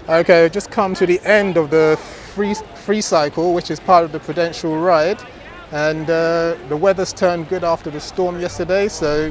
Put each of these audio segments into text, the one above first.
Okay, just come to the end of the free cycle, which is part of the Prudential ride, and the weather's turned good after the storm yesterday. So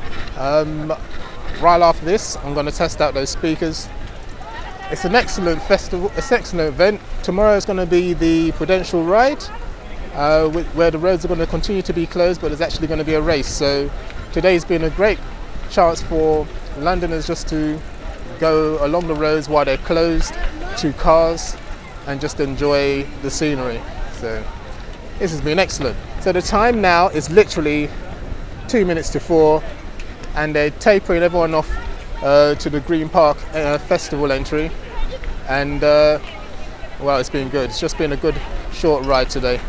right after this, I'm going to test out those speakers. It's an excellent festival, it's an excellent event. Tomorrow is going to be the Prudential ride, where the roads are going to continue to be closed, but there's actually going to be a race. So today's been a great chance for Londoners just to go along the roads while they're closed to cars and just enjoy the scenery. So this has been excellent. So the time now is literally 2 minutes to 4, and they're tapering everyone off to the Green Park festival entry, and well, it's been good. It's just been a good short ride today.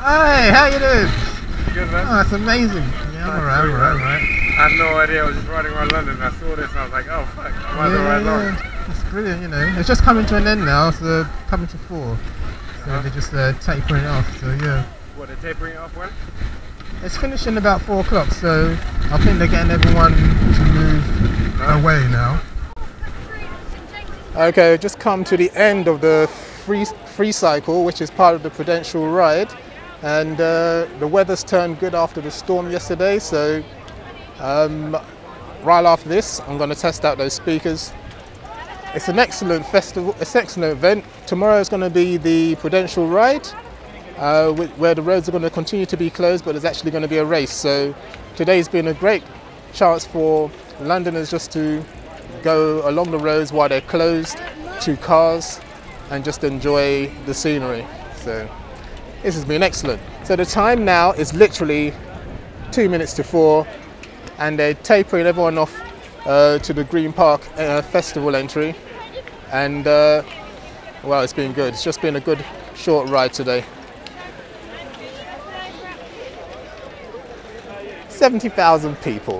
Hey, how you doing? Good, man. Oh, that's amazing. Yeah, I'm alright. I had no idea. I was just riding around London and I saw this and I was like, oh fuck, I might as well ride along. It's brilliant, you know. It's just coming to an end now, so coming to 4. So they're just tapering it off, so yeah. What, they're tapering it off when? It's finishing about 4 o'clock, so I think they're getting everyone to move away now. Okay, we've just come to the end of the FreeCycle, which is part of the Prudential ride. And the weather's turned good after the storm yesterday, so right after this I'm going to test out those speakers. It's an excellent festival, it's an excellent event. Tomorrow is going to be the Prudential ride, where the roads are going to continue to be closed, but there's actually going to be a race. So today's been a great chance for Londoners just to go along the roads while they're closed to cars and just enjoy the scenery. So this has been excellent. So the time now is literally 2 minutes to 4, and they're tapering everyone off to the Green Park festival entry. And well, it's been good. It's just been a good short ride today. 70,000 people.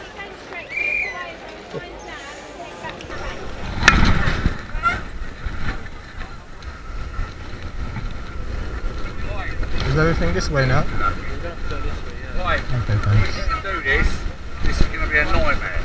Is everything this way now? Right. Okay, thanks. If you do this is going to be a nightmare.